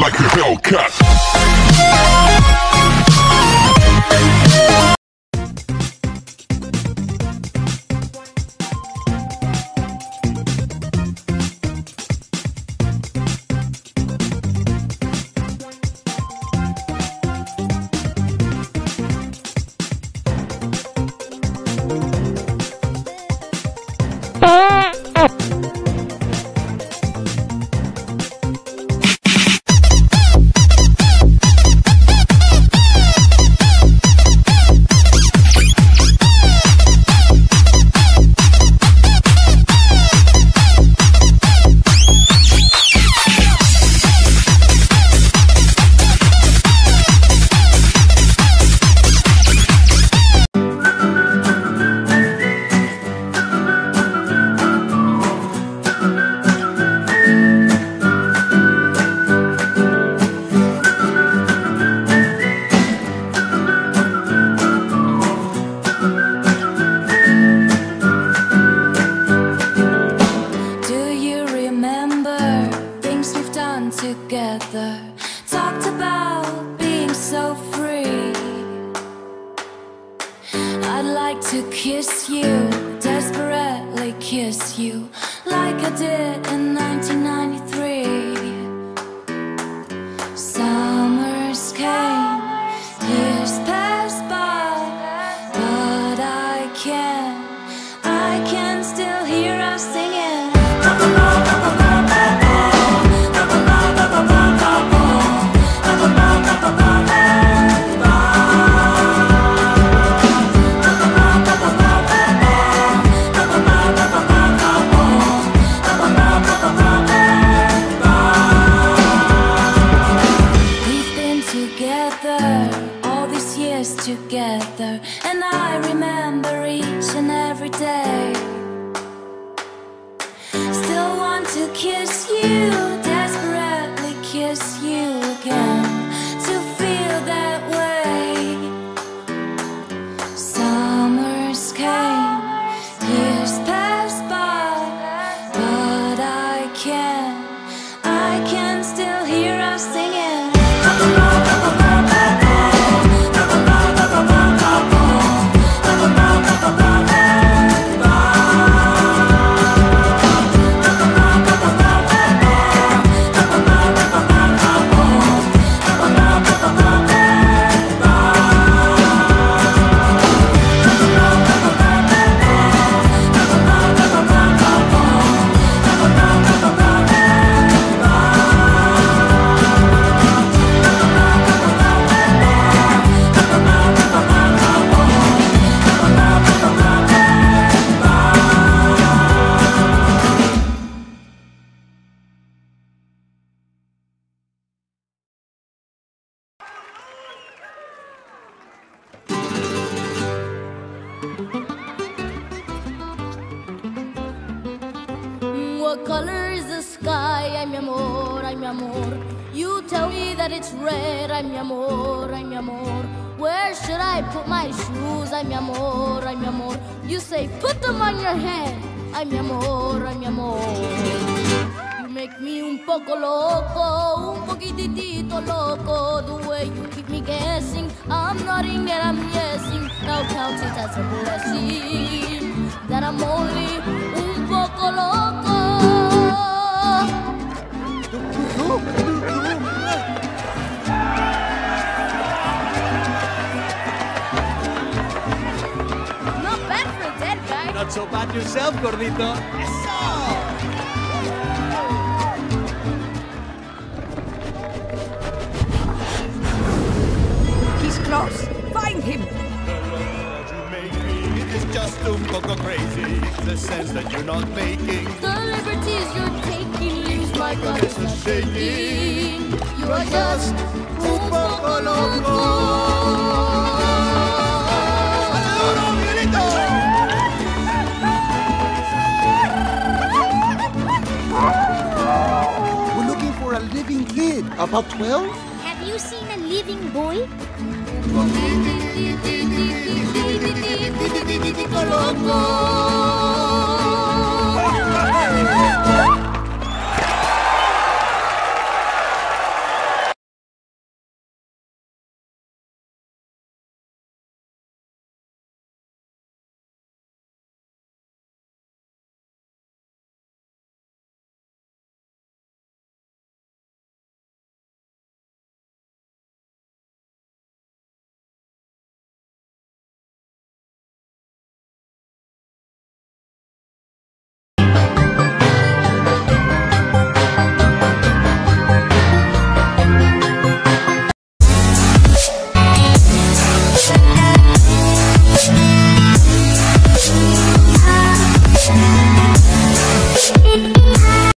like a Hellcat. Together, talked about being so free. I'd like to kiss you, desperately kiss you, like I did in 1993. Summers came, years passed by, but I can still hear us singing. Together, and I remember each and every day. Still want to kiss you, desperately kiss you again, to feel that way. Summers came, years passed by, but I can still hear us singing. What color is the sky? Ay, mi amor, ay, mi amor. You tell me that it's red. Ay, mi amor, ay, mi amor. Where should I put my shoes? Ay, mi amor, ay, mi amor. You say put them on your head. Ay, mi amor, ay, mi amor. You make me un poco loco, un poquitito loco. The way you keep me guessing, I'm nodding that I'm yesing. Now count it as a blessing that I'm only un poco loco. Not bad for a dead guy. Not so bad yourself, gordito. Eso! He's close. Find him. The love you make me is just un poco crazy. The sense that you're not making. The liberties you're taking leaves my gut This is shaking. You are just un poco loco. ¡Duro, Miguelito! We're looking for a living kid, about 12? Have you seen a living boy? Loco.